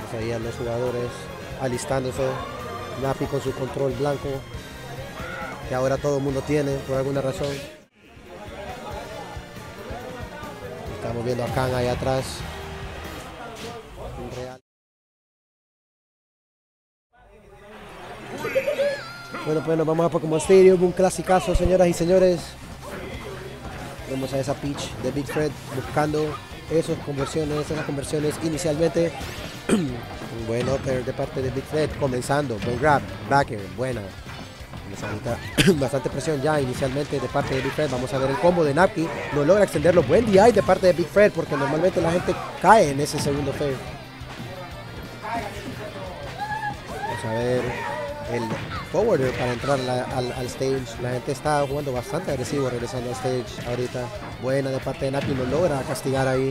Pues ahí a los jugadores alistándose. Napi con su control blanco, que ahora todo el mundo tiene por alguna razón. Estamos viendo a Khan ahí atrás. Real. Bueno, pues nos vamos a Pokémon Stadium, un clasicazo, señoras y señores. Vemos a esa Peach de Big Fred buscando esas conversiones inicialmente. Un buen upper de parte de Big Fred, comenzando, buen grab, backer, buena. Bastante presión ya inicialmente de parte de Big Fred. Vamos a ver el combo de Napki, no logra extenderlo, buen DI de parte de Big Fred, porque normalmente la gente cae en ese segundo fair. Vamos a ver el forwarder para entrar al stage. La gente está jugando bastante agresivo regresando al stage ahorita. Buena de parte de Napki, no logra castigar ahí.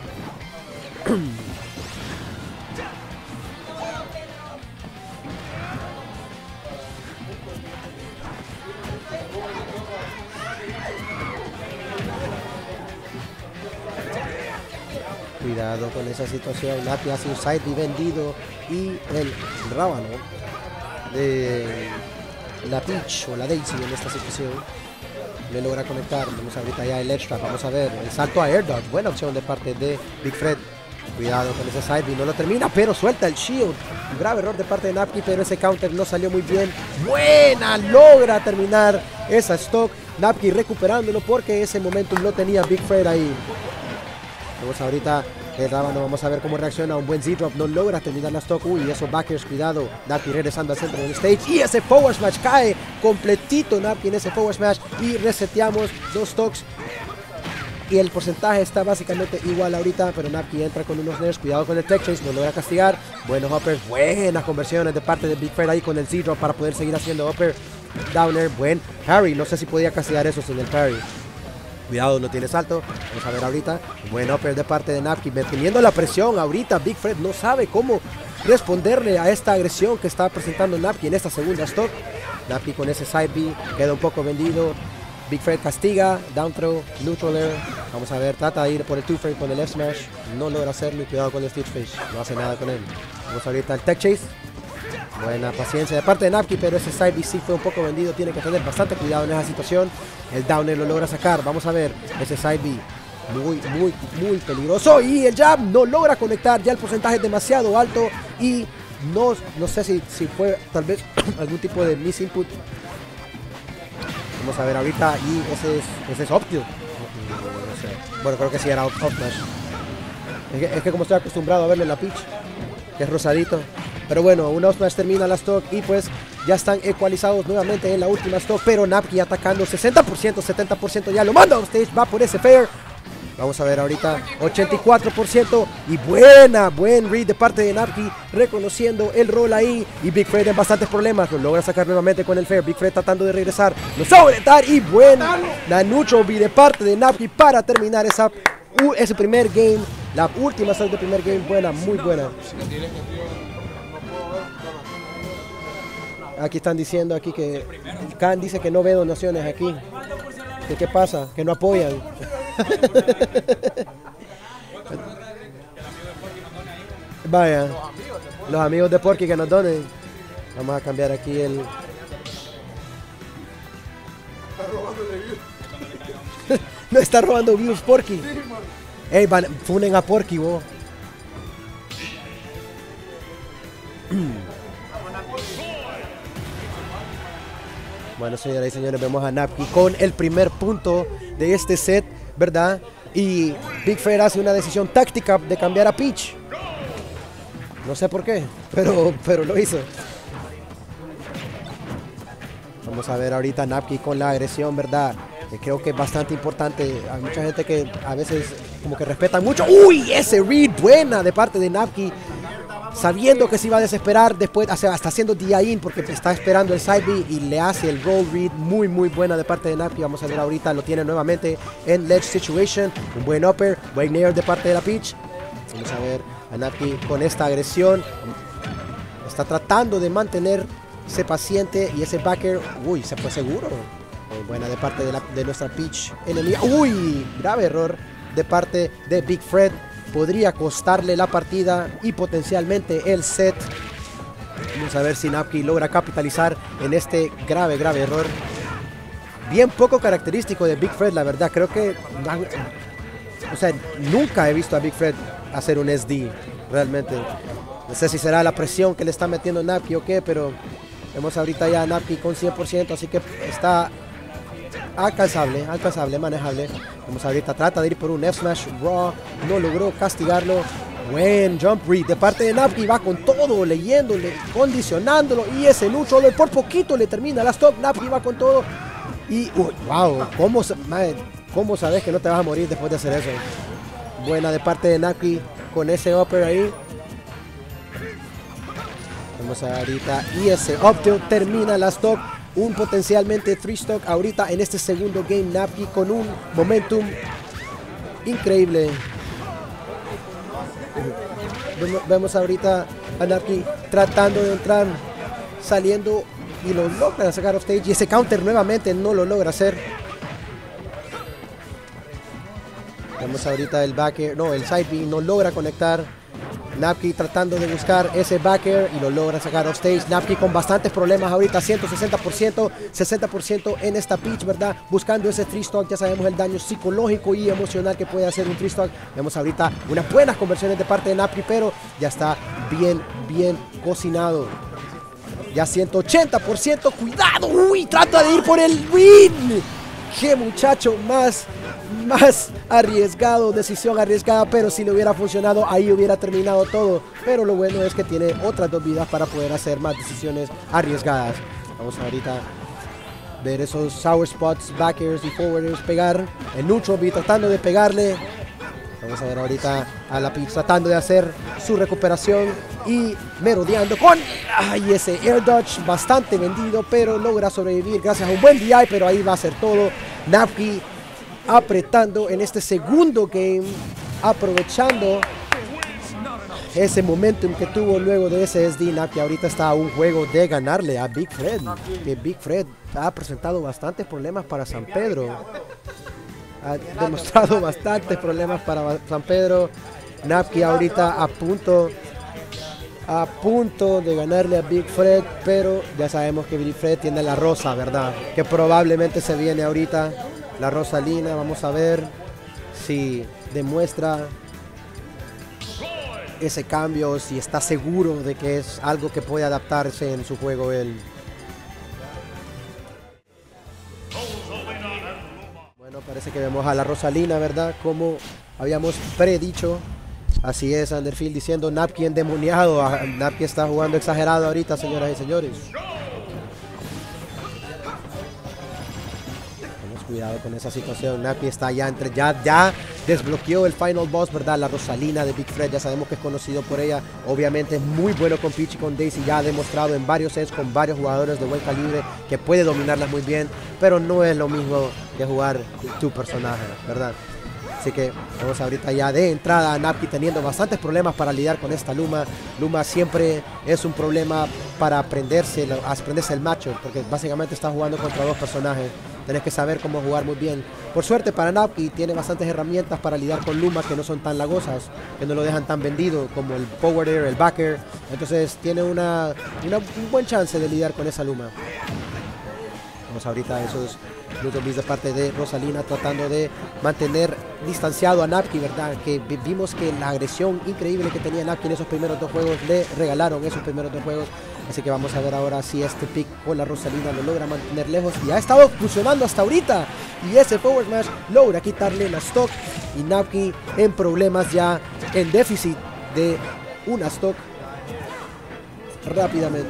Cuidado con esa situación. Napki hace un side B vendido y el rábano de la Peach o la Daisy en esta situación le logra conectar. Vamos ahorita ya el edge trap. Vamos a ver el salto a air dodge. Buena opción de parte de Big Fred. Cuidado con ese side B, no lo termina, pero suelta el shield. Un grave error de parte de Napki, pero ese counter no salió muy bien. Buena, logra terminar esa stock. Napki recuperándolo porque ese momentum lo tenía Big Fred ahí. Vamos ahorita el rábano, vamos a ver cómo reacciona. Un buen Z-drop, no logra terminar la stock. Uy, esos backers, cuidado. Napki regresando al centro del stage. Y ese forward smash cae completito Napki en ese forward smash. Y reseteamos 2 stocks. Y el porcentaje está básicamente igual ahorita, pero Napki entra con unos nerfs. Cuidado con el tech chase, no logra castigar. Buenos uppers, buenas conversiones de parte de Big Fred ahí con el Z-drop para poder seguir haciendo upper. Downer, buen parry. No sé si podía castigar eso sin el parry. Cuidado, no tiene salto. Vamos a ver ahorita. Buen upper de parte de Napki, manteniendo la presión. Ahorita Big Fred no sabe cómo responderle a esta agresión que está presentando Napki en esta segunda stock. Napki con ese side B queda un poco vendido. Big Fred castiga, down throw, neutral air. Vamos a ver, trata de ir por el 2-frame con el F smash. No logra hacerlo y cuidado con el Stitch Fish. No hace nada con él. Vamos ahorita al tech chase. Buena paciencia de parte de Napki, pero ese side B sí fue un poco vendido. Tiene que tener bastante cuidado en esa situación. El downer lo logra sacar. Vamos a ver ese side B. Muy peligroso. Y el jab no logra conectar. Ya el porcentaje es demasiado alto. Y no sé si fue tal vez algún tipo de misinput. Vamos a ver ahorita. Y ese es Optio. No sé. Bueno, creo que sí era off smash. Es que como estoy acostumbrado a verle la Peach, que es rosadito. Pero bueno, un off smash termina la stock y pues ya están ecualizados nuevamente en la última stock. Pero Napki atacando 60%, 70%, ya lo manda a stage, va por ese fair. Vamos a ver ahorita 84% y buen read de parte de Napki, reconociendo el rol ahí. Y Big Fred en bastantes problemas, lo logra sacar nuevamente con el fair. Big Fred tratando de regresar, lo sobretar y buena la neutral B de parte de Napki para terminar ese primer game. La última stock de primer game, buena, muy buena. Aquí están diciendo aquí que Khan dice que no ve donaciones aquí. ¿Qué pasa? Que no apoyan. Vaya, los amigos de Porky que nos donen. Vamos a cambiar aquí el... No está robando views Porky. Ey, funen a Porky, vos. Bueno, señoras y señores, vemos a Napki con el primer punto de este set, ¿verdad? Y Big Fred hace una decisión táctica de cambiar a Peach. No sé por qué, pero lo hizo. Vamos a ver ahorita a Napki con la agresión, ¿verdad? Creo que es bastante importante. Hay mucha gente que a veces como que respeta mucho. ¡Uy! Ese read buena de parte de Napki. Sabiendo que se iba a desesperar, después está haciendo DI-in porque está esperando el side B y le hace el roll read muy buena de parte de Napki. Vamos a ver ahorita, lo tiene nuevamente en ledge situation. Un buen upper, buen nair de parte de la Peach. Vamos a ver a Napki con esta agresión. Está tratando de mantenerse paciente y ese backer, uy, se fue seguro. Muy buena de parte de nuestra Peach enemiga. Uy, grave error de parte de Big Fred. podría costarle la partida y potencialmente el set. Vamos a ver si Napki logra capitalizar en este grave error. Bien poco característico de Big Fred, la verdad. Creo que, o sea, nunca he visto a Big Fred hacer un SD, realmente. No sé si será la presión que le está metiendo Napki o qué, pero vemos ahorita ya a Napki con 100%, así que está alcanzable, manejable. Vemos ahorita, trata de ir por un F-Smash Raw, no logró castigarlo. Buen jump read de parte de Napki, va con todo, leyéndole, condicionándolo, y ese neutral por poquito le termina la stop. Napki va con todo y wow, ¿cómo sabes que no te vas a morir después de hacer eso? Buena de parte de Napki con ese upper ahí. Vamos ahorita, y ese up tilt termina la stock. Un potencialmente 3-stock ahorita en este segundo game. Napki con un momentum increíble. Vemos ahorita a Napki tratando de entrar, saliendo, y lo logra sacar off stage, y ese counter nuevamente no lo logra hacer. Vemos ahorita el backer, no, el side B no logra conectar. Napki tratando de buscar ese backer y lo logra sacar off stage. Napki con bastantes problemas ahorita, 160%, 60% en esta pitch, ¿verdad? Buscando ese 3-stock. Ya sabemos el daño psicológico y emocional que puede hacer un 3-stock. Vemos ahorita unas buenas conversiones de parte de Napki, pero ya está bien cocinado. Ya 180%, cuidado, uy, trata de ir por el win. Qué muchacho más arriesgado, decisión arriesgada, pero si le hubiera funcionado, ahí hubiera terminado todo. Pero lo bueno es que tiene otras 2 vidas para poder hacer más decisiones arriesgadas. Vamos ahorita a ver esos sour spots, backers y forwarders pegar. El neutral B tratando de pegarle. Vamos a ver ahorita a la Peach tratando de hacer su recuperación y merodeando con ese air dodge bastante vendido, pero logra sobrevivir gracias a un buen DI, pero ahí va a ser todo. Napki apretando en este segundo game, aprovechando ese momentum que tuvo luego de ese SD. Napki ahorita está a un juego de ganarle a Big Fred, que Big Fred ha presentado bastantes problemas para San Pedro. Ha demostrado bastantes problemas para San Pedro. Napki ahorita a punto de ganarle a Big Fred, pero ya sabemos que Big Fred tiene la rosa, ¿verdad? Que probablemente se viene ahorita la Rosalina. Vamos a ver si demuestra ese cambio, si está seguro de que es algo que puede adaptarse en su juego él. Bueno, parece que vemos a la Rosalina, ¿verdad? Como habíamos predicho. Así es, Underfield diciendo Napki endemoniado. Napki está jugando exagerado ahorita, señoras y señores. Tenemos cuidado con esa situación. Napki está ya ya desbloqueó el final boss, ¿verdad? La Rosalina de Big Fred. Ya sabemos que es conocido por ella. Obviamente es muy bueno con Peach y con Daisy. Ya ha demostrado en varios sets con varios jugadores de buen calibre que puede dominarlas muy bien. Pero no es lo mismo que jugar tu personaje, ¿verdad? Así que vamos ahorita ya de entrada a Napki teniendo bastantes problemas para lidiar con esta Luma. Luma siempre es un problema para aprenderse el matchup, porque básicamente está jugando contra 2 personajes. Tenés que saber cómo jugar muy bien. Por suerte para Napki tiene bastantes herramientas para lidiar con Luma que no son tan lagosas, que no lo dejan tan vendido, como el forwarder, el backer. Entonces tiene un buen chance de lidiar con esa Luma. Vamos ahorita a esos Ludovic de parte de Rosalina tratando de mantener distanciado a Napki, ¿verdad? Que vimos que la agresión increíble que tenía Napki en esos primeros 2 juegos le regalaron esos primeros 2 juegos. Así que vamos a ver ahora si este pick con la Rosalina lo logra mantener lejos. Y ha estado funcionando hasta ahorita. Y ese forward smash logra quitarle la stock. Y Napki en problemas ya, en déficit de una stock rápidamente.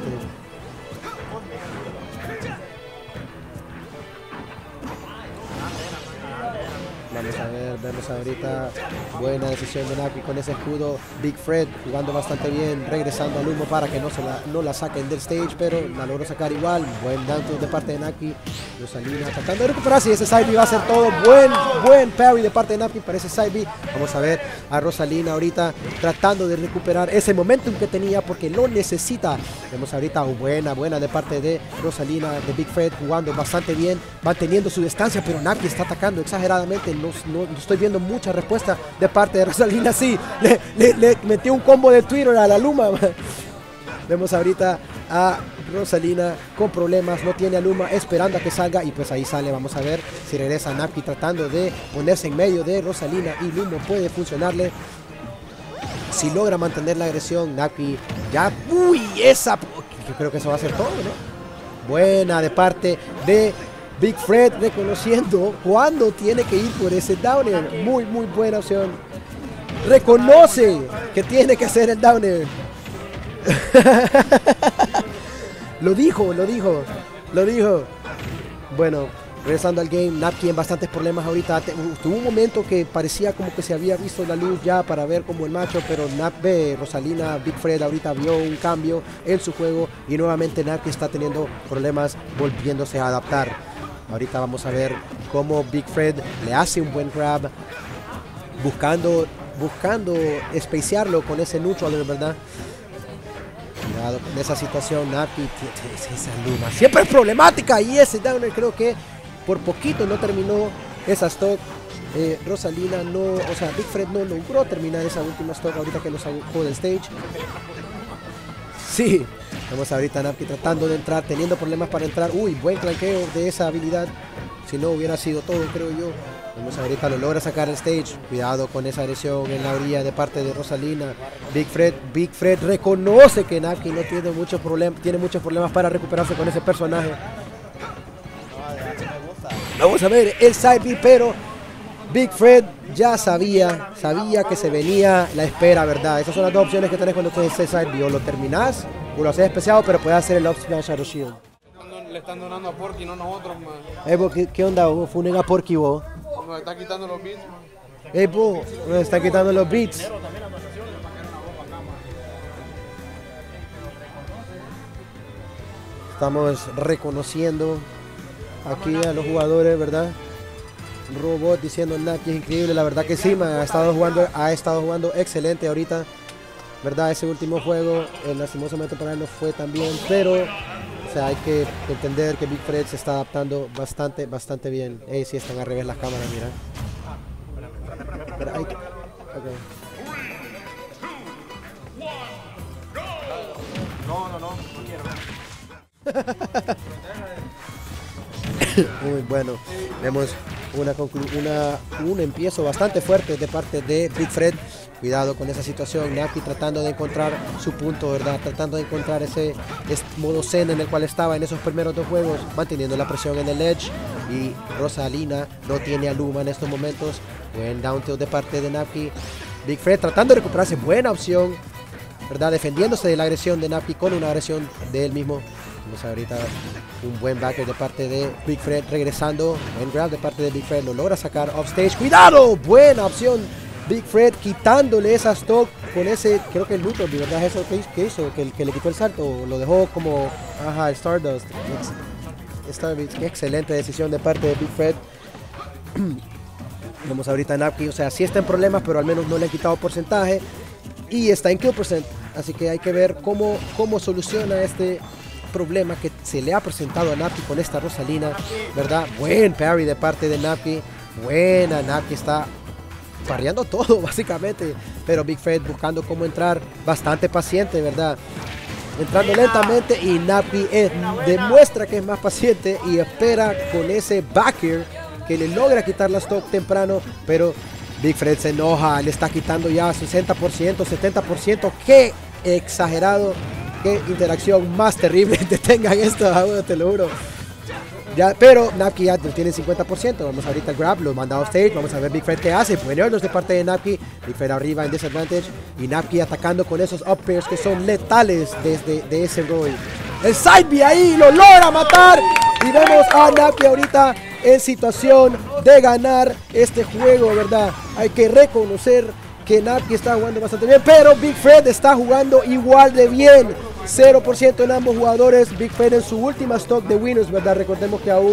Vamos a ver, vemos ahorita buena decisión de Napki con ese escudo. Big Fred jugando bastante bien, regresando al humo para que no la saquen del stage, pero la logró sacar igual. Buen down de parte de Napki. Rosalina tratando de recuperarse y ese side B va a ser todo. Buen parry de parte de Napki para ese side B. Vamos a ver a Rosalina ahorita tratando de recuperar ese momentum que tenía porque lo necesita. Vemos ahorita buena de parte de Rosalina, de Big Fred, jugando bastante bien, manteniendo su distancia, pero Napki está atacando exageradamente. No estoy viendo mucha respuesta de parte de Rosalina. Sí, le metió un combo de Twitter a la Luma. Vemos ahorita a Rosalina con problemas, no tiene a Luma, esperando a que salga y pues ahí sale. Vamos a ver si regresa Napki tratando de ponerse en medio de Rosalina y Luma puede funcionarle. Si logra mantener la agresión, Napki ya... ¡Uy! Esa... Yo creo que eso va a ser todo, ¿no? Buena de parte de Big Fred, reconociendo cuando tiene que ir por ese downer. Muy buena opción. Reconoce que tiene que hacer el downer. Lo dijo. Bueno, regresando al game, Napki en bastantes problemas ahorita. Tuvo un momento que parecía como que se había visto la luz ya para ver como el macho, pero Rosalina, Big Fred ahorita vio un cambio en su juego y nuevamente Napki está teniendo problemas volviéndose a adaptar. Ahorita vamos a ver cómo Big Fred le hace un buen grab, buscando espaciarlo con ese neutral, ¿verdad? Cuidado con esa situación, Napki, esa Luma siempre es problemática y ese downer creo que por poquito no terminó esa stock. Rosalina no, o sea, Big Fred no logró terminar esa última stock ahorita que lo sacó del stage. Sí, vamos ahorita a Napki tratando de entrar, teniendo problemas para entrar. Uy, buen clanqueo de esa habilidad, si no hubiera sido todo, creo yo. Vamos ahorita, lo logra sacar el stage. Cuidado con esa agresión en la orilla de parte de Rosalina. Big Fred reconoce que Napki no tiene muchos problemas para recuperarse con ese personaje. Vamos a ver el side B, pero Big Fred ya sabía que se venía la espera, ¿verdad? Esas son las dos opciones que tenés cuando tenés ese side B. O lo terminás o lo haces especial, pero puedes hacer el up smash a Shield. Le están donando a Porky, no nosotros, man. ¿Qué onda? Funen a Porky, vos. Nos está quitando los beats, man. Nos está quitando los beats. Estamos reconociendo aquí a los jugadores, ¿verdad? Robot diciendo Napki es increíble, la verdad que sí, man, ha estado jugando excelente ahorita, ¿verdad? Ese último juego, lastimosamente para él no fue tan bien, pero o sea, hay que entender que Big Fred se está adaptando bastante bien. Sí, están al revés las cámaras, mira. Pero hay que... Okay. No quiero. Muy bueno, vemos un empiezo bastante fuerte de parte de Big Fred. Cuidado con esa situación, Napki tratando de encontrar su punto, ¿verdad? Tratando de encontrar ese modo zen en el cual estaba en esos primeros dos juegos, manteniendo la presión en el edge. Y Rosalina no tiene a Luma en estos momentos. Buen down tilt de parte de Napki. Big Fred tratando de recuperarse, buena opción, ¿verdad? Defendiéndose de la agresión de Napki con una agresión de él mismo. Vamos ahorita un buen backer de parte de Big Fred, regresando. Buen grab de parte de Big Fred, lo logra sacar off stage. ¡Cuidado! Buena opción. Big Fred quitándole esa stock con ese, creo que el neutral, ¿verdad? Eso que hizo, que le quitó el salto, lo dejó como, ajá, el Stardust. Qué excelente decisión de parte de Big Fred. Vamos ahorita a Napki, o sea, sí está en problemas, pero al menos no le han quitado porcentaje y está en kill percent, así que hay que ver cómo soluciona este problema que se le ha presentado a Napki con esta Rosalina, ¿verdad? Buen parry de parte de Napki, buena, Napki está parreando todo básicamente, pero Big Fred buscando cómo entrar, bastante paciente, ¿verdad? Entrando lentamente y Napki demuestra que es más paciente y espera con ese back air que le logra quitar la stock temprano, pero Big Fred se enoja, le está quitando ya 60%, 70%, qué exagerado, qué interacción más terrible te tengan esto, te lo juro. Ya, pero Napki ya tiene 50%. Vamos ahorita al grab, lo manda off stage. Vamos a ver Big Fred qué hace. Buenos de parte de Napki. Big Fred arriba en disadvantage. Y Napki atacando con esos up airs que son letales de ese roll. El side B ahí lo logra matar. Y vemos a Napki ahorita en situación de ganar este juego, ¿verdad? Hay que reconocer que Napki está jugando bastante bien, pero Big Fred está jugando igual de bien. 0% en ambos jugadores. Big Fred en su última stock de winners, ¿verdad? Recordemos que aún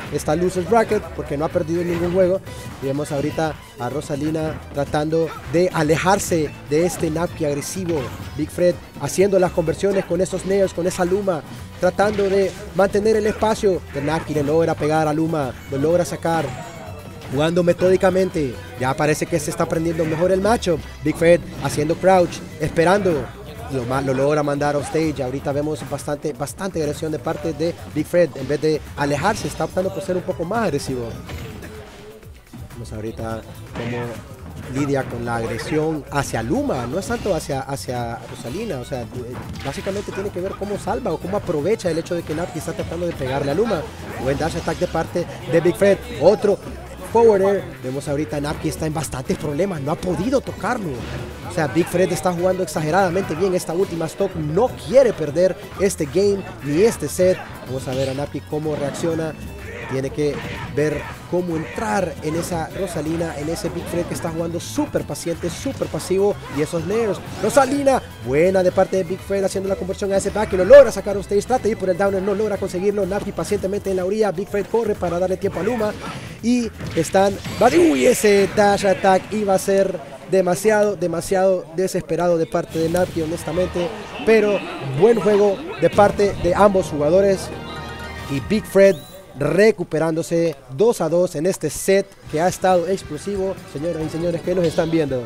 esta losers bracket porque no ha perdido ningún juego. Y vemos ahorita a Rosalina tratando de alejarse de este Napki agresivo. Big Fred haciendo las conversiones con esos nails, con esa Luma, tratando de mantener el espacio. Pero Napki le logra pegar a Luma, lo logra sacar, jugando metódicamente. Ya parece que se está aprendiendo mejor el matchup. Big Fred haciendo crouch, esperando. Lo logra mandar off stage. Ahorita vemos bastante agresión de parte de Big Fred. En vez de alejarse, está optando por ser un poco más agresivo. Vemos ahorita cómo lidia con la agresión hacia Luma. No es tanto hacia Rosalina. O sea, básicamente tiene que ver cómo salva o cómo aprovecha el hecho de que Napki está tratando de pegarle a Luma. Buen dash attack de parte de Big Fred. Otro forward air. Vemos ahorita Napki está en bastantes problemas, no ha podido tocarlo. O sea, Big Fred está jugando exageradamente bien esta última stock, no quiere perder este game ni este set. Vamos a ver a Napki cómo reacciona. Tiene que ver cómo entrar en esa Rosalina, en ese Big Fred que está jugando súper paciente, súper pasivo. Y esos nails. Rosalina, buena de parte de Big Fred haciendo la conversión a ese back y lo logra sacar a stage. Trata de ir por el downer, no logra conseguirlo. Napki pacientemente en la orilla. Big Fred corre para darle tiempo a Luma. Y están... ¡Uy! Ese dash attack iba a ser demasiado desesperado de parte de Napki, honestamente. Pero buen juego de parte de ambos jugadores. Y Big Fred recuperándose 2-2 en este set que ha estado explosivo. Señoras y señores que nos están viendo.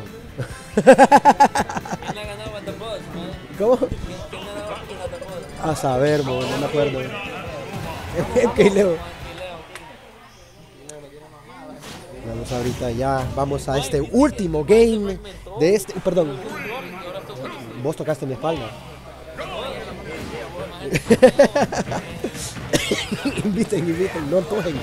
¿Cómo? A saber, no me acuerdo. Vamos ahorita ya, vamos a este último game de este... Perdón, vos tocaste mi espalda. inviten, no antojen.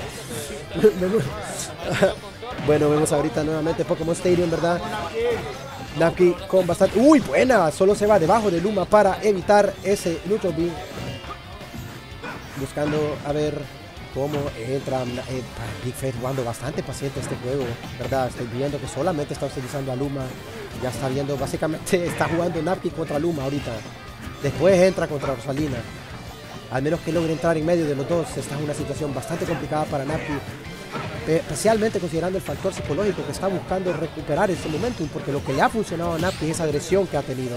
Bueno, vemos ahorita nuevamente Pokémon Stadium, ¿verdad? Napki con bastante... ¡Uy, buena! Solo se va debajo de Luma para evitar ese neutral beam. Buscando a ver cómo entra Big Fred jugando bastante paciente este juego, ¿verdad? Estoy viendo que solamente está utilizando a Luma. Ya está viendo, básicamente está jugando Napki contra Luma ahorita. Después entra contra Rosalina. Al menos que logre entrar en medio de los dos, esta es una situación bastante complicada para Napki, especialmente considerando el factor psicológico que está buscando recuperar ese momentum, porque lo que le ha funcionado a Napki es esa agresión que ha tenido.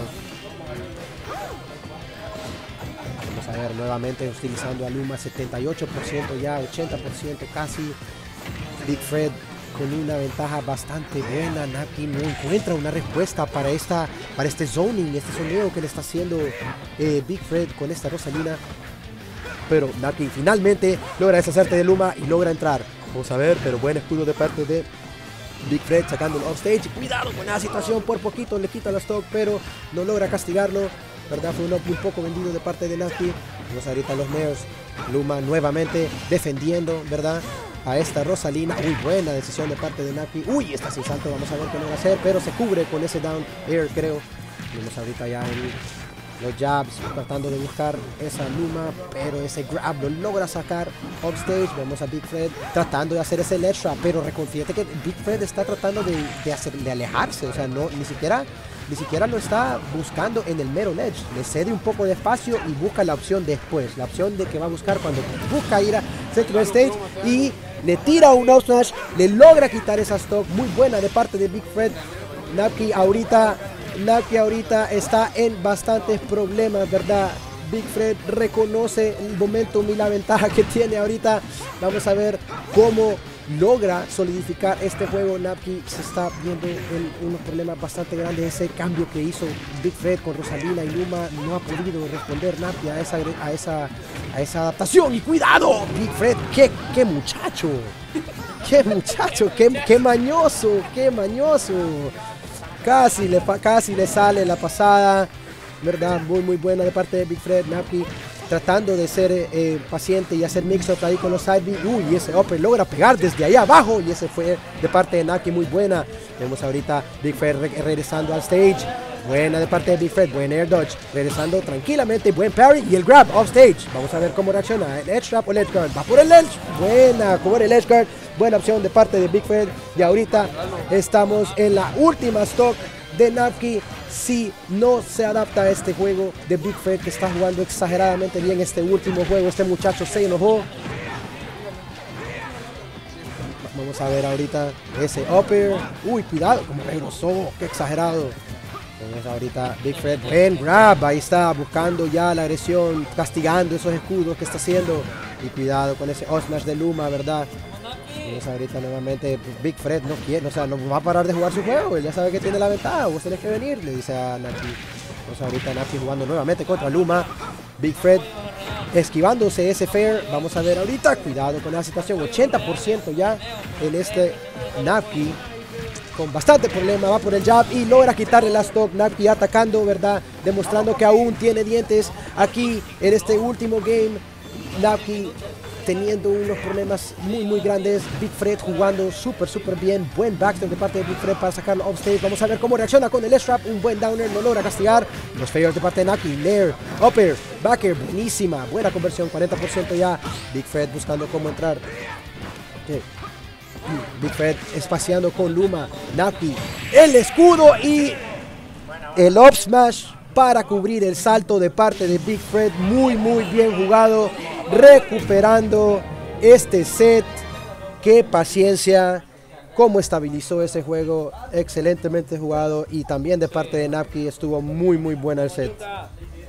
Vamos a ver nuevamente utilizando a Luma, 78% ya, 80% casi. Big Fred con una ventaja bastante buena. Napki no encuentra una respuesta para este zoning, este soneo que le está haciendo Big Fred con esta Rosalina. Pero Napki finalmente logra deshacerse de Luma y logra entrar. Vamos a ver, pero buen escudo de parte de Big Fred sacándolo off stage. Cuidado con la situación, por poquito le quita la stock, pero no logra castigarlo, ¿verdad? Fue un poco vendido de parte de Napki. Vamos ahorita a los neos. Luma nuevamente defendiendo, ¿verdad? A esta Rosalina. Uy, buena decisión de parte de Napki. Uy, está sin salto, vamos a ver qué logra hacer, pero se cubre con ese down air, creo. Vemos ahorita ya los jabs, tratando de buscar esa Luma, pero ese grab lo logra sacar off stage. Vemos a Big Fred tratando de hacer ese ledge trap, pero fíjate que Big Fred está tratando de alejarse, o sea, ni siquiera lo está buscando en el mero ledge, le cede un poco de espacio y busca la opción después, la opción de que va a buscar cuando busca ir a central stage y le tira un out smash, le logra quitar esa stock, muy buena de parte de Big Fred. Napki ahorita está en bastantes problemas, ¿verdad? Big Fred reconoce el momentum y la ventaja que tiene ahorita. Vamos a ver cómo logra solidificar este juego. Napki se está viendo en unos problemas bastante grandes. Ese cambio que hizo Big Fred con Rosalina y Luma no ha podido responder Napki a esa adaptación. Y cuidado, Big Fred, qué muchacho, qué mañoso. Casi le sale la pasada, ¿verdad? Muy buena de parte de Big Fred. Napki tratando de ser paciente y hacer mix-up ahí con los side B. Uy, ese upper logra pegar desde ahí abajo y ese fue de parte de Napki, muy buena. Vemos ahorita Big Fred regresando al stage. Buena de parte de Big Fred, buen air dodge, regresando tranquilamente, buen parry y el grab off stage. Vamos a ver cómo reacciona, el edge trap o el edge guard. Va por el edge, buena, cubre el edge guard. Buena opción de parte de Big Fred. Y ahorita estamos en la última stock de Napki. Si no se adapta a este juego de Big Fred, que está jugando exageradamente bien este último juego, este muchacho se enojó. Vamos a ver ahorita ese upper. Uy, cuidado, como regresó, qué exagerado. Vamos ahorita Big Fred, buen grab, ahí está, buscando ya la agresión, castigando esos escudos que está haciendo. Y cuidado con ese Smash de Luma, ¿verdad? Vamos ahorita nuevamente, Big Fred no quiere, o sea, no va a parar de jugar su juego, él ya sabe que tiene la ventaja, vos tenés que venir, le dice a Naki. Vamos ahorita Naki jugando nuevamente contra Luma. Big Fred esquivándose ese fair. Vamos a ver ahorita, cuidado con esa situación, 80% ya en este Naki. Con bastante problema, va por el jab y logra quitarle la stock. Naki atacando, ¿verdad? Demostrando que aún tiene dientes aquí en este último game. Naki teniendo unos problemas muy grandes. Big Fred jugando súper bien. Buen backstep de parte de Big Fred para sacarlo offstage. Vamos a ver cómo reacciona con el S-Trap. Un buen downer, no logra castigar. Los failures de parte de Naki. Nair, upper, backer, buenísima. Buena conversión, 40% ya. Big Fred buscando cómo entrar. Okay. Big Fred espaciando con Luma. Naki, el escudo y el up smash para cubrir el salto de parte de Big Fred. Muy bien jugado, recuperando este set. Qué paciencia, cómo estabilizó ese juego, excelentemente jugado. Y también de parte de Naki estuvo muy buena el set.